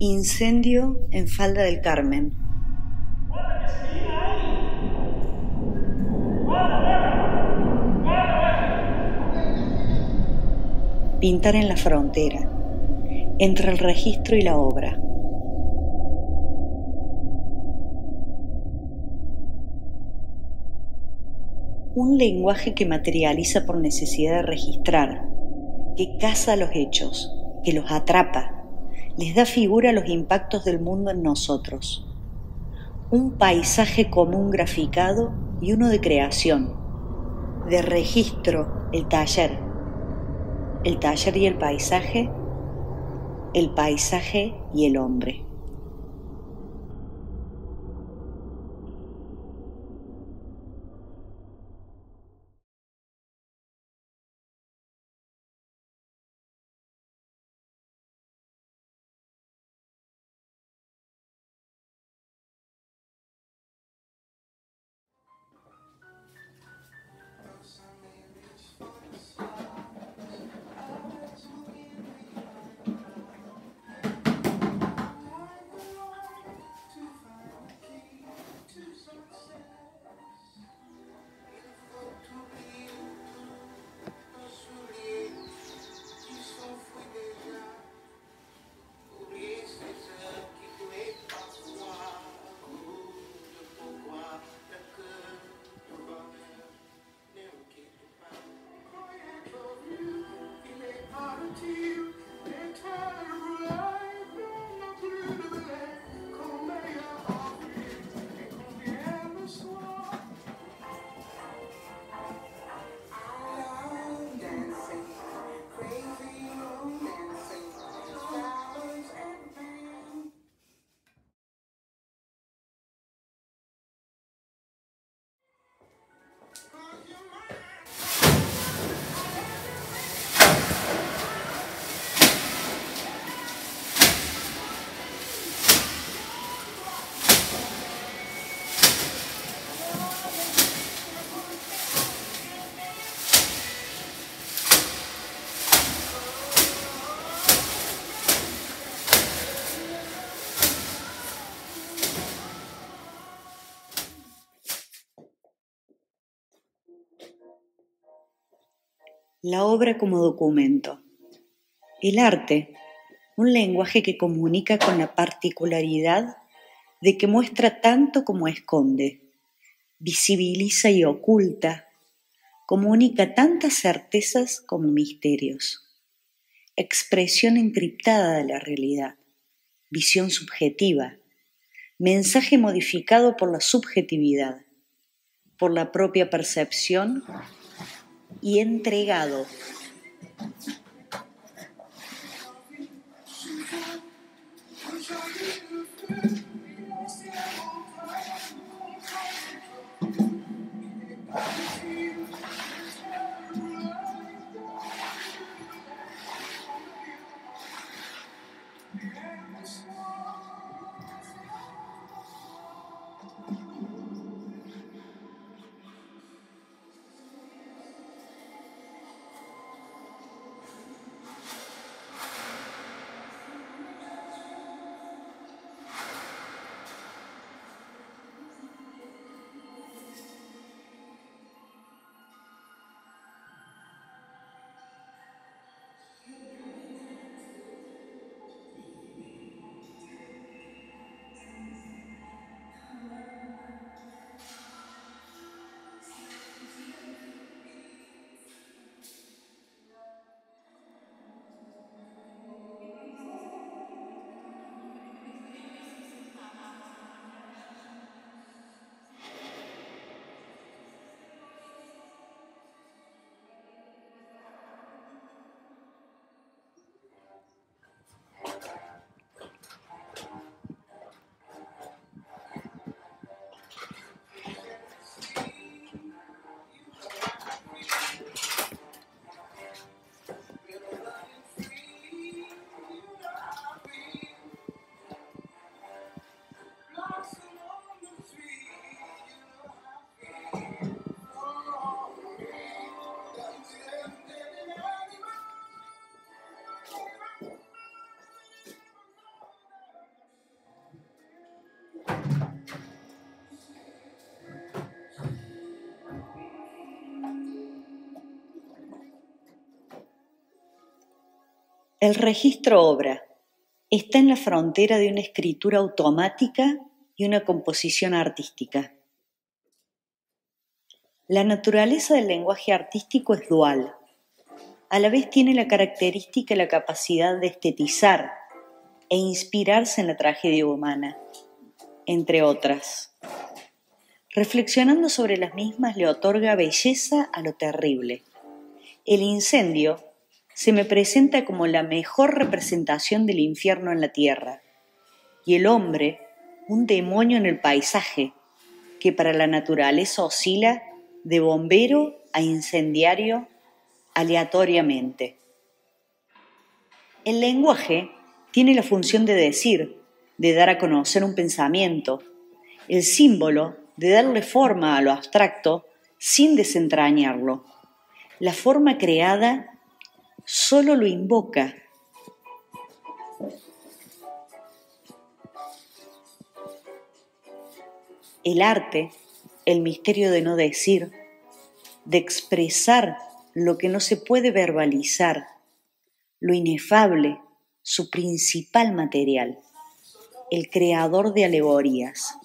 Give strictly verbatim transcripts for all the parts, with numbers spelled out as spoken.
Incendio en Falda del Carmen. ¡Guarda que se viene ahí! ¡Guarda, guarda! ¡Guarda, guarda! Pintar en la frontera, entre el registro y la obra. Un lenguaje que materializa por necesidad de registrar, que caza los hechos, que los atrapa, les da figura a los impactos del mundo en nosotros. Un paisaje común graficado y uno de creación, de registro, el taller. El taller y el paisaje, el paisaje y el hombre. La obra como documento. El arte, un lenguaje que comunica con la particularidad de que muestra tanto como esconde, visibiliza y oculta, comunica tantas certezas como misterios. Expresión encriptada de la realidad, visión subjetiva, mensaje modificado por la subjetividad, por la propia percepción y entregado. El registro obra está en la frontera de una escritura automática y una composición artística. La naturaleza del lenguaje artístico es dual. A la vez tiene la característica y la capacidad de estetizar e inspirarse en la tragedia humana, entre otras. Reflexionando sobre las mismas le otorga belleza a lo terrible. El incendio se me presenta como la mejor representación del infierno en la tierra, y el hombre un demonio en el paisaje, que para la naturaleza oscila de bombero a incendiario aleatoriamente. El lenguaje tiene la función de decir, de dar a conocer un pensamiento, el símbolo de darle forma a lo abstracto sin desentrañarlo. La forma creada solo lo invoca. El arte, el misterio de no decir, de expresar lo que no se puede verbalizar, lo inefable, su principal material, el creador de alegorías.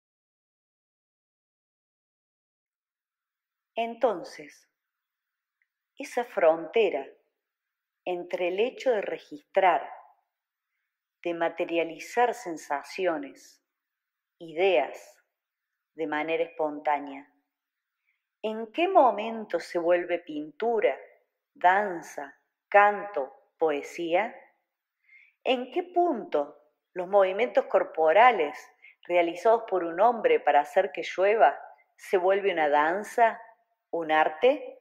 Entonces, esa frontera entre el hecho de registrar, de materializar sensaciones, ideas de manera espontánea. ¿En qué momento se vuelve pintura, danza, canto, poesía? ¿En qué punto los movimientos corporales realizados por un hombre para hacer que llueva se vuelve una danza, un arte?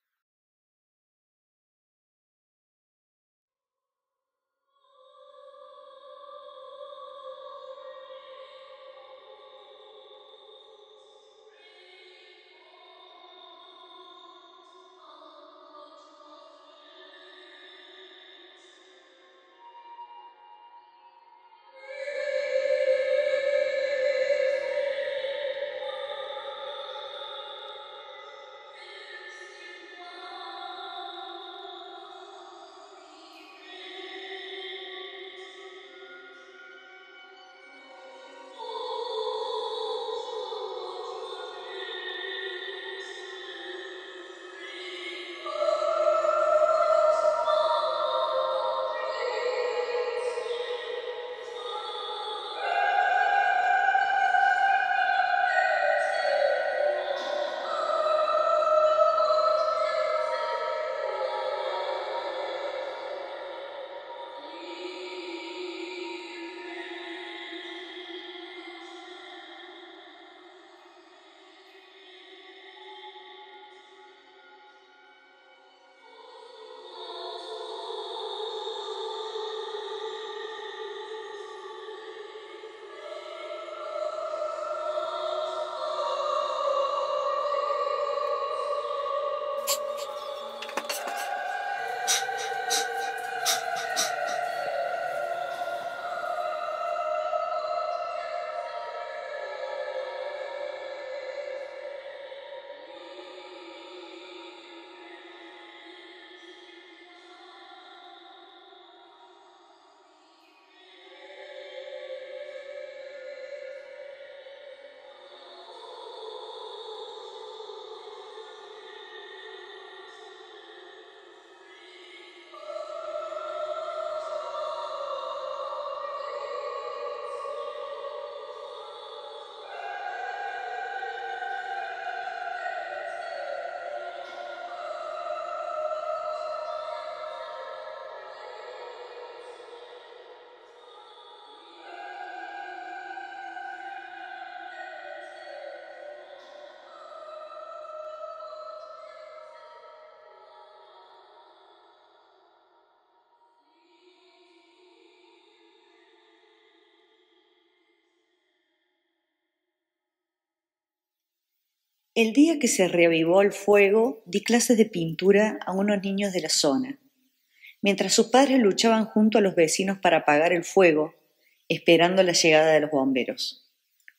El día que se reavivó el fuego, di clases de pintura a unos niños de la zona, mientras sus padres luchaban junto a los vecinos para apagar el fuego, esperando la llegada de los bomberos.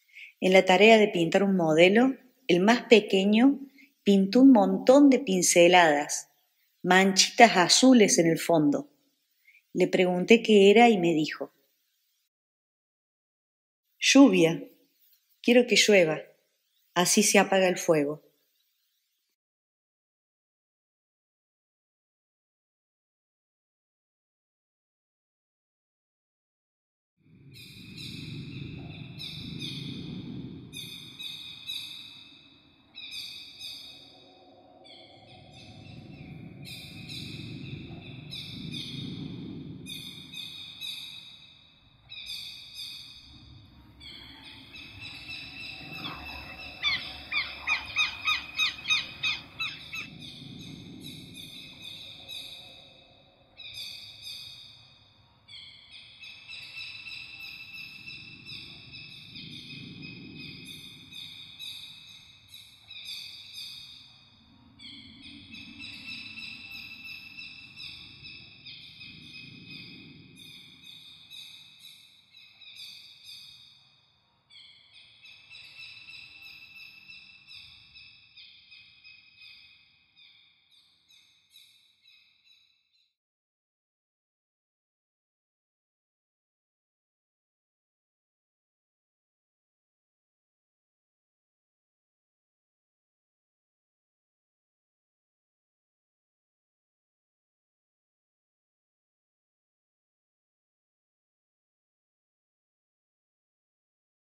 En la tarea de pintar un modelo, el más pequeño pintó un montón de pinceladas, manchitas azules en el fondo. Le pregunté qué era y me dijo: lluvia, quiero que llueva, así se apaga el fuego.